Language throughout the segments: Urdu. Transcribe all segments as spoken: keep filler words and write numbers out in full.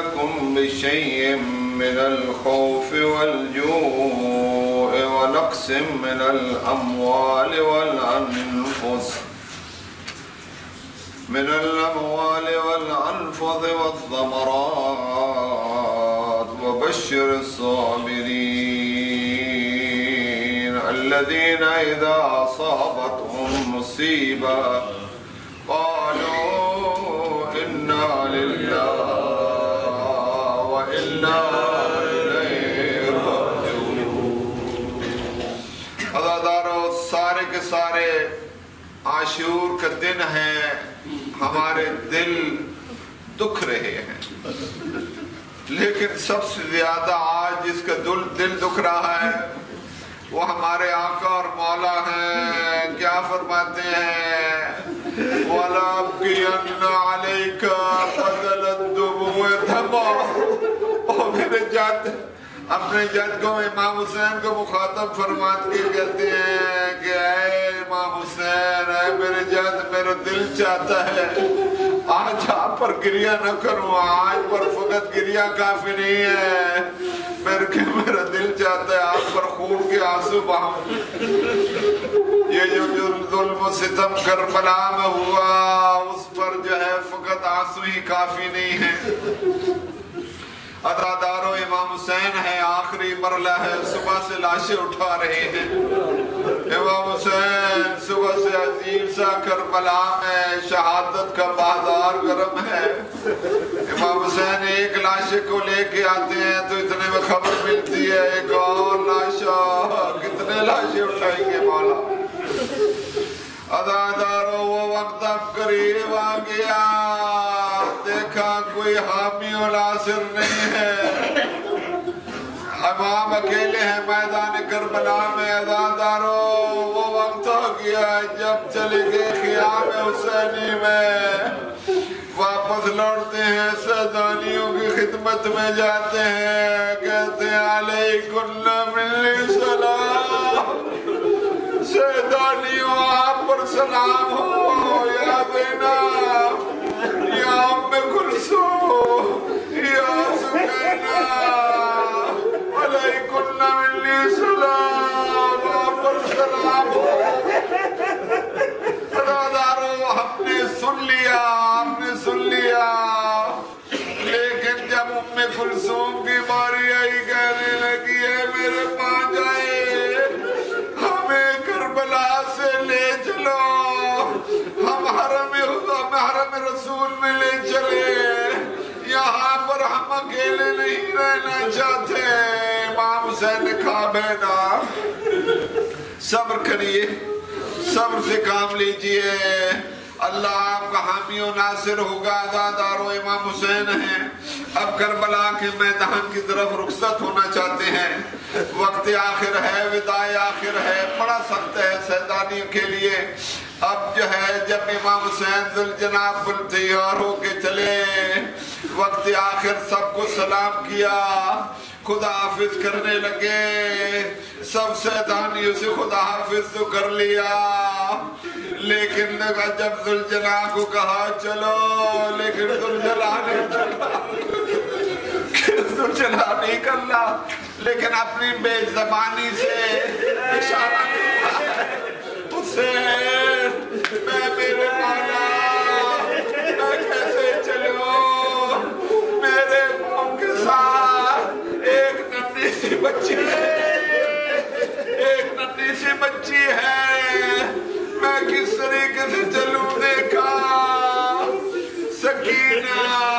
ونبلونكم بشيء من الخوف والجوع ونقص من الأموال والأنفس من الأموال والأنفس والثمرات وبشر الصابرين الذين إذا أصابتهم مصيبة قالوا إنا لله وإنا إليه راجعون۔ عزادارو، سارے کے سارے عاشور کا دن ہے، ہمارے دل دکھ رہے ہیں، لیکن سب سے زیادہ آج جس کا دل دل دکھ رہا ہے وہ ہمارے آقا اور مولا ہیں۔ کیا فرماتے ہیں؟ وَلَابْقِيَنَّ عَلَيْكَ بَدَلَ الدُّمُوعِ دَمًا۔ اور میرے جد اپنے جد کو امام حسین کو مخاطب فرمات کے کہتے ہیں کہ اے امام حسین، اے میرے جد، میرا دل چاہتا ہے آج آپ پر گریہ نہ کروں، آج پر فقط گریہ کافی نہیں ہے، میرے کہ میرا دل چاہتا ہے آپ پر خون کے آنسو بہاؤں۔ یہ جو ظلم و ستم کربلا میں ہوا اس پر جو ہے فقط آنسو ہی کافی نہیں ہے۔ عزادارو، امام حسین ہے، آخری مرحلہ ہے، صبح سے لاشیں اٹھا رہے ہیں۔ امام حسین صبح سے عظیم سا کربلا میں شہادت کا بازار گرم ہے۔ امام حسین ایک لاشے کو لے کے آتے ہیں تو اتنے میں خبر ملتی ہے ایک اور لاشا، کتنے لاشیں اٹھائیں گے مولا؟ عزادارو، وہ وقت اب قریب آ گیا، دیکھا کوئی حامی و ناصر نہیں ہے، امام اکیلے ہیں میدان کربلا میں۔ عزادارو، وہ وقت ہو گیا جب چلے گئے خیام حسینی میں، واپس لوٹتے ہیں، سیدانیوں کی خدمت میں جاتے ہیں، کہتے ہیں علیکم منی سلام، سیدانیوں آپ پر سلام ہو، یا زینب، یا ام کلثوم، یا سکینہ، علیکم منی سلام، آپ پر سلام ہو۔ عزادارو، ہم نے سن لیا، آپ نے سن لیا، لیکن جب ام کلثوم کی باری آئی کہنے لگی ہے میرے ماں جائے، ہمیں کربلا سے لے چلو، ہم حرم حرم رسول میں لے چلے، یہاں پر ہم اکیلے نہیں رہنا چاہتے۔ امام حسین نے کہا بیٹا صبر کریے، صبر سے کام لیجئے، اللہ آپ کا حامی و ناصر ہوگا۔ عزادارو، امام حسین ہیں، اب کربلا کے میدان کی طرف رخصت ہونا چاہتے ہیں، وقت آخر ہے، وداع آخر ہے، بڑا سخت ہے سیدانیوں کے لیے۔ اب جو ہے جب امام حسین ذوالجناب تیار ہو کے چلے، وقت آخر سب کو سلام کیا، خدا حافظ کرنے لگے، سب سیدانیوں سے خدا حافظ تو کر لیا، لیکن جب ذوالجلال کو کہا چلو، لیکن ذوالجلال نہیں چلا، ذوالجلال نہیں کرنا، لیکن اپنی بے زبانی سے اشارہ کیا حسین، میں میرے مولا، میں کیسے چلوں، میرے قوم کے ساتھ ایک ننھی سی بچی ہے، ایک ننھی سی بچی ہے، میں کس طریقے سے چلوں؟ دیکھا سکینہ،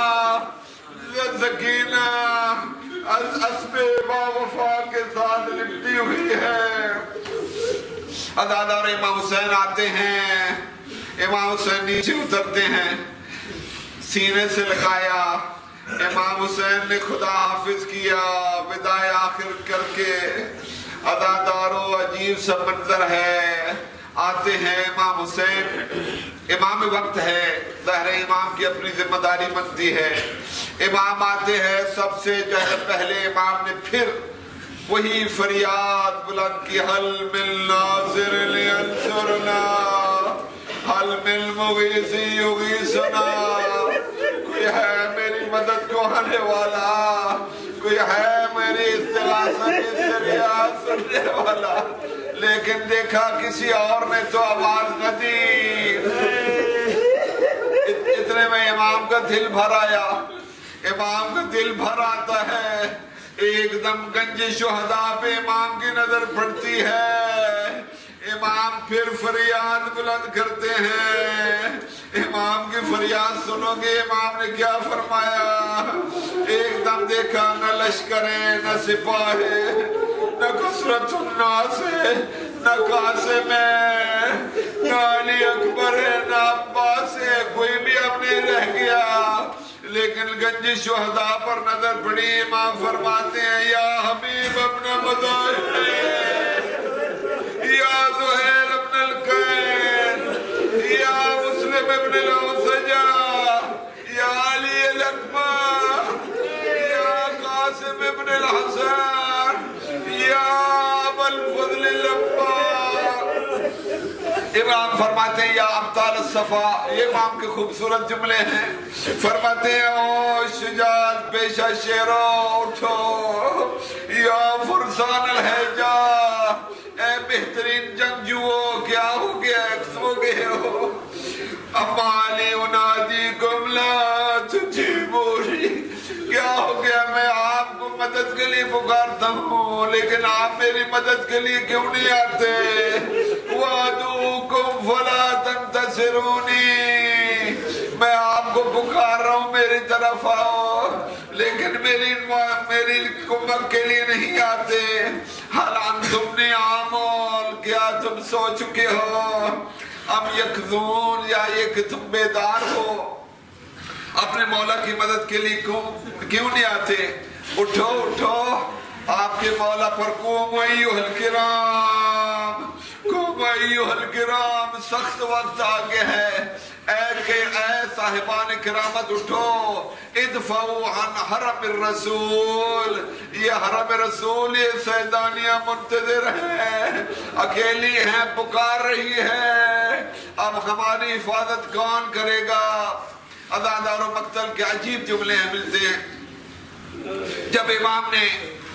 سکینہ اسب با وفا کے ساتھ لپٹی ہوئی ہے۔ عزادار امام حسین آتے ہیں، امام حسین نیچے اترتے ہیں، سینے سے لگایا، امام حسین نے خدا حافظ کیا، وداع آخر کر کے۔ عزادارو، عجیب سا منظر ہے، آتے ہیں امام حسین، امام وقت ہے، ظاہر امام کی اپنی ذمہ داری بنتی ہے، امام آتے ہیں، سب سے جو ہے پہلے امام نے پھر وہی فریاد بلند کی، حل من ناظر لینصرنا، حل من مغیث یغیثنا، کوئی ہے میری مدد کو آنے سننے والا کوئی ہے میری استغاثہ کی فریاد سننے والا، لیکن دیکھا کسی اور نے تو آواز نہ دی۔ اتنے میں امام کا دل بھر آیا، امام کا دل بھر آتا ہے، ایک دم گنج شہداء پہ امام کی نظر پڑتی ہے، امام پھر فریاد بلند کرتے ہیں۔ امام کی فریاد سنو گے امام نے کیا فرمایا؟ ایک دم دیکھا نہ لشکریں نہ سپاہی نہ کثرت الناس ہے نہ قاسم ہے نہ علی اکبر ہے نہ عباس ہے، کوئی بھی اب نہیں رہ گیا، لیکن گنج شہداء پر نظر پڑی۔ امام فرماتے ہیں یا حبیب ابن مظاہر، یا زہیر ابن القین، یا مسلم ابن الاوسجہ، یا علی الاکبر، یا قاسم ابن الحسن، یا ابا الفضل العباس۔ امام فرماتے ہیں یا ابطال الصفا، یہ امام کے خوبصورت جملے ہیں، فرماتے ہیں او شجاعت پیشہ شیرو اٹھو، یا فرسان الحجہ، اے بہترین جنگجوؤں کیا ہو گیا، سو گئے ہو؟ اما علی انادیکم لا تجیبونی، کیا ہو گیا؟ میں آپ کو مدد کے لیے پکارتا ہوں لیکن آپ میری مدد کے لیے کیوں نہیں آتے؟ وَعَدُوكُمْ فَلَا تَنْتَصِرُونِي، میں آپ کو پکار رہا ہوں میری طرف آؤ لیکن میری میری کمک کے لیے نہیں آتے۔ حَلْ أَنْتُمْ نِعَامُونَ، کیا تم سو چکے ہو؟ اب یکذون، یا یہ کہ تم بیدار ہو؟ اپنے مولا کی مدد کے لیے کیوں نہیں آتے؟ اٹھو اٹھو، آپ کے مولا پر قوم ایھا الکرام، قوم ایھا الکرام، سخت وقت آگے ہے، اے کہ اے صاحبان کرامت اٹھو، ادفعوا عن حرم الرسول، یہ حرم رسول یہ سیدانیہ منتظر ہیں، اکیلی ہیں، پکار رہی ہے، اب ہماری حفاظت کون کرے گا؟ عزادار و مقتل کے عجیب جملے ہیں ملتے ہیں۔ جب امام نے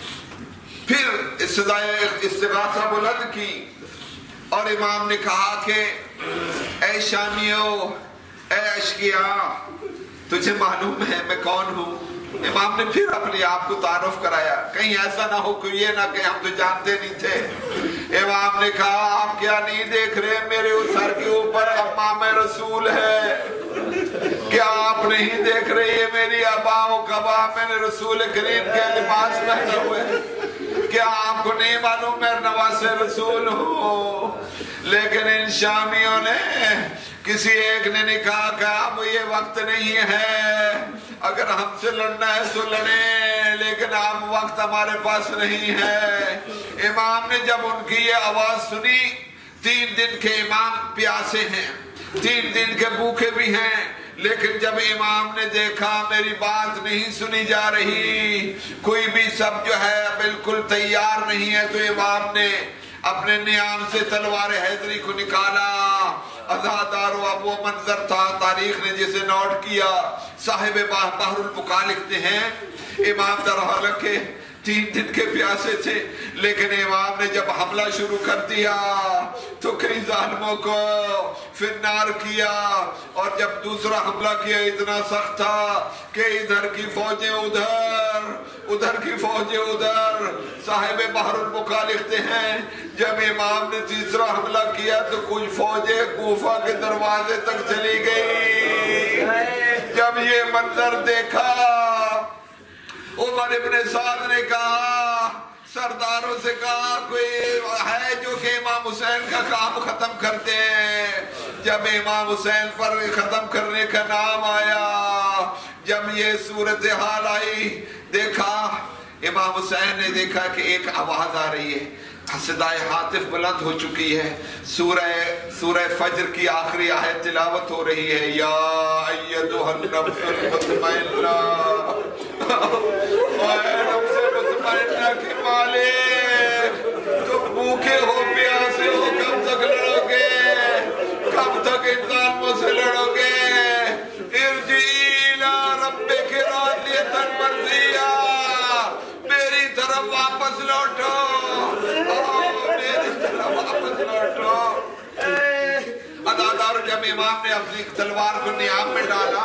پھر استغاثہ بلند کی اور امام نے کہا کہ اے شامیو، اے اشقیاء، تجھے معلوم ہے میں کون ہوں؟ امام نے پھر اپنے آپ کو تعارف کرایا، کہیں ایسا نہ ہو کہ یہ نہ کہ ہم تو جانتے نہیں تھے۔ امام نے کہا آپ کیا نہیں دیکھ رہے میرے سر کے اوپر امام رسول ہے؟ کیا آپ نہیں دیکھ رہے یہ میری ابا و کبا میں نے رسول کریم کے لباس پہنے ہوئے؟ کیا آپ کو نہیں معلوم میں نواز رسول ہوں؟ لیکن ان شامیوں نے کسی ایک نے نہیں کہا کہ اب یہ وقت نہیں ہے، اگر ہم سے لڑنا ہے تو لڑیں لیکن اب وقت ہمارے پاس نہیں ہے۔ امام نے جب ان کی یہ آواز سنی، تین دن کے امام پیاسے ہیں، تین دن کے بھوکے بھی ہیں، لیکن جب امام نے دیکھا میری بات نہیں سنی جا رہی، کوئی بھی سب جو ہے بالکل تیار نہیں ہے، تو امام نے اپنے نیام سے تلوار حیدری کو نکالا۔ عزادارو اب وہ منظر تھا تاریخ نے جسے نوٹ کیا، صاحب بحر البقاء لکھتے ہیں امام در حالکے تین دن کے پیاسے تھے، لیکن امام نے جب حملہ شروع کر دیا تو کئی ظالموں کو فنار کیا، اور جب دوسرا حملہ کیا اتنا سخت تھا کہ ادھر کی فوجیں ادھر، ادھر کی فوجیں ادھر۔ صاحب بحر البقاء لکھتے ہیں جب امام نے تیسرا حملہ کیا تو کچھ فوجیں کوفہ کے دروازے تک چلی گئی۔ جب یہ منظر دیکھا عمر ابن سعد نے کہا، سرداروں سے کہا کوئی ہے جو کہ امام حسین کا کام ختم کر دے۔ جب امام حسین پر ختم کرنے کا نام آیا، جب یہ صورتحال آئی، دیکھا امام حسین نے دیکھا کہ ایک آواز آ رہی ہے، صدائے ہاتف بلند ہو چکی ہے، سورہ سورہ فجر کی آخری آیت تلاوت ہو رہی ہے، یا ایتھا النفس المطمئنہ، اے نفس مطمئنہ کے مالک، تم بھوکے ہو پیاسے ہو، کب تک لڑو گے؟ کب تک ان ظالموں سے لڑو گے؟ ارجعی الی ربک راضیۃ मन मर्जिया, मेरी तरफ वापस लौटो, मेरी तरफ वापस लौटो। अदादार जब इमाम ने अपनी तलवार को नियाम में डाला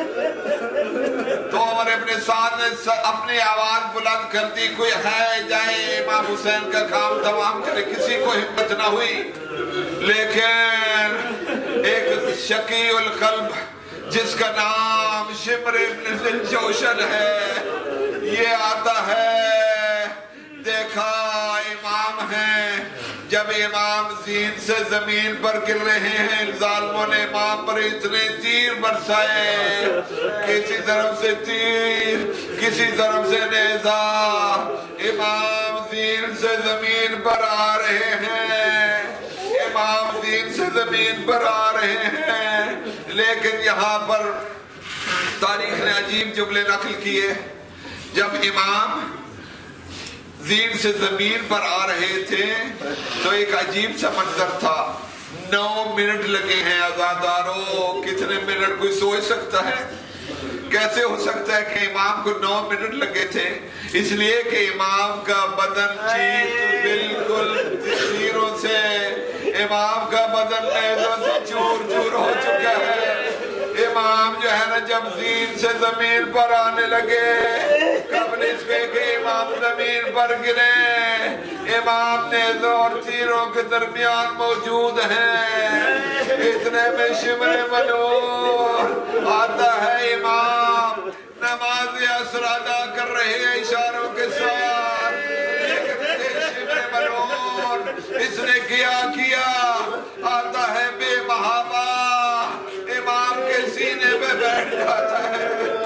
तो उमर इब्न साद ने अपनी आवाज बुलंद कर दी, कोई है जाए इमाम हुसैन का काम तमाम करे। किसी को हिम्मत ना हुई, लेकिन एक शकी उल कल्ब जिसका नाम शिमर इब्न जोशन है, ये आता है, देखा इमाम है। जब इमाम जीन से जमीन पर गिर रहे हैं, जालिमों ने इमाम पर इतने तीर बरसाए, किसी तरफ से तीर, किसी तरफ से नेज़ा, इमाम जीन से जमीन पर आ रहे हैं, इमाम जीन से जमीन पर आ रहे हैं। लेकिन यहाँ पर तारीख ने अजीब जुमले नकल किए। जब इमाम जीन से जमीन पर आ रहे थे तो एक अजीब सा मंजर था। नौ मिनट लगे हैं अज़ादारों। कितने मिनट कोई सोच सकता है? कैसे हो सकता है कि इमाम को नौ मिनट लगे थे? इसलिए कि इमाम का बदन चीर बिल्कुल तीरों से, इमाम का बदन नेज़ों से चूर चूर हो चुका है। इमाम जो है ना, जब जीन से जमीन पर आने लगे, कबल इसके कि इमाम जमीन पर गिरे, इमाम नेज़ों और तीरों के दरमियान मौजूद हैं। इतने में शिमर मनूर आता है। इमाम नमाज असर अदा कर रहे हैं इशारों के साथ, लेकिन शिमर मनूर इसने किया किया आता है बेमहाबा, इमाम के सीने पे बैठ जाता है।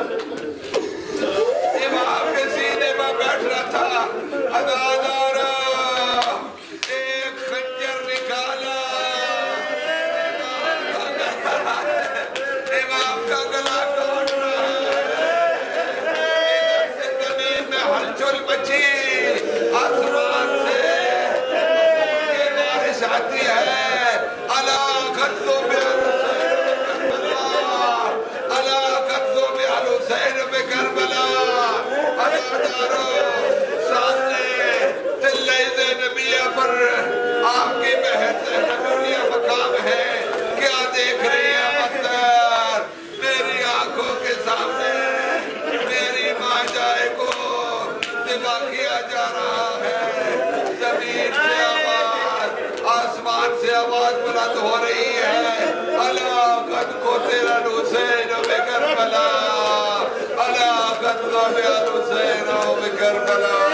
इमाम के सीने पे बैठ रहा था। अदादार एक खंजर निकाला, इमाम का गला काट रहा है। इधर से जमीन में हलचल मची, आसमान से बारिश आती है। अला खत्तो में करबला, सामने तिल्ले ज़ैनबिया पर आपकी बहन नूरिया मकाम है। क्या देख रही है मंजर? मेरी आंखों के सामने मेरी माँ जाए को ज़िबा किया जा रहा है। जमीन से आवाज, आसमान से आवाज बुलंद हो रही है। अला कद को तेरा हुसैन में करबला, अला कद को तेरा हुसैन में करबला।